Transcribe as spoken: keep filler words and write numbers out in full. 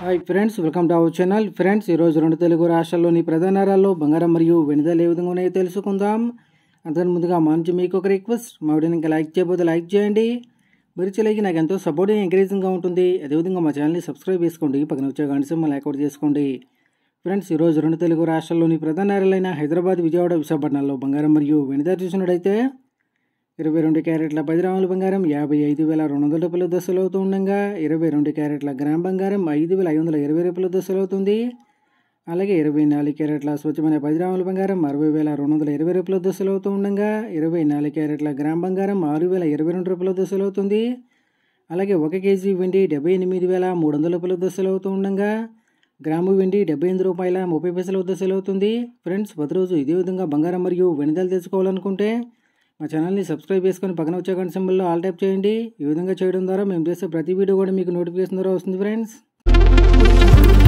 Hi friends, welcome to our channel. Friends, ఈరోజు రెండు తెలుగు రాష్ట్రాల్లోని ప్రధాన నగరాల్లో బంగారం మరియు వెండి ధరలు ఏ విధంగా ఉన్నాయో తెలుసుకుందాం. అంతకన్నా ముందుగా మా నుంచి మీకు ఒక రిక్వెస్ట్, మా వీడియోని ఇంకా లైక్ చేయకపోతే లైక్ చేయండి. మీరు చేయలేక నాకు ఎంతో సపోర్టింగ్ ఎంకరేజింగ్గా ఉంటుంది. అదేవిధంగా మా ఛానల్ని సబ్స్క్రైబ్ చేసుకోండి, పక్కన వచ్చే గంట సింబల్ లైక్అవుట్ చేసుకోండి. ఫ్రెండ్స్, ఈరోజు రెండు తెలుగు రాష్ట్రాల్లోని ప్రధాన నగరాలైన హైదరాబాద్, విజయవాడ, విశాఖపట్నంలో బంగారం మరియు వెండి ధర చూసినట్టయితే ఇరవై రెండు క్యారెట్ల పది గ్రాముల బంగారం యాభై ఐదు వేల రెండు వందల రూపాయల దశలు అవుతూ ఉండగా ఇరవై రెండు క్యారెట్ల గ్రామ్ బంగారం ఐదు వేల ఐదు వందల ఇరవై రూపాయల దశలు అవుతుంది. అలాగే ఇరవై నాలుగు క్యారెట్ల స్వచ్ఛమైన పది గ్రాముల బంగారం అరవై వేల రెండు వందల ఇరవై రూపాయల దశలు అవుతూ ఉండగా ఇరవై నాలుగు క్యారెట్ల గ్రామ్ బంగారం ఆరు వేల ఇరవై రెండు రూపాయల దశలు అవుతుంది. అలాగే ఒక కేజీ వెండి డెబ్బై ఎనిమిది వేల మూడు వందల రూపాయల దశలు అవుతూ ఉండగా గ్రాము వెండి డెబ్బై ఎనిమిది రూపాయల ముప్పై పైసల దశలు అవుతుంది. ఫ్రెండ్స్, ప్రతిరోజు ఇదే విధంగా బంగారం మరియు వెండి ధరలు తెలుసుకోవాలనుకుంటే మా ఛానల్ని సబ్స్క్రైబ్ చేసుకొని పక్కన వచ్చే గంట సింబల్లో ఆల్ టైప్ చేయండి. ఈ విధంగా చేయడం ద్వారా మేము చేసే ప్రతి వీడియో కూడా మీకు నోటిఫికేషన్ ద్వారా వస్తుంది. ఫ్రెండ్స్.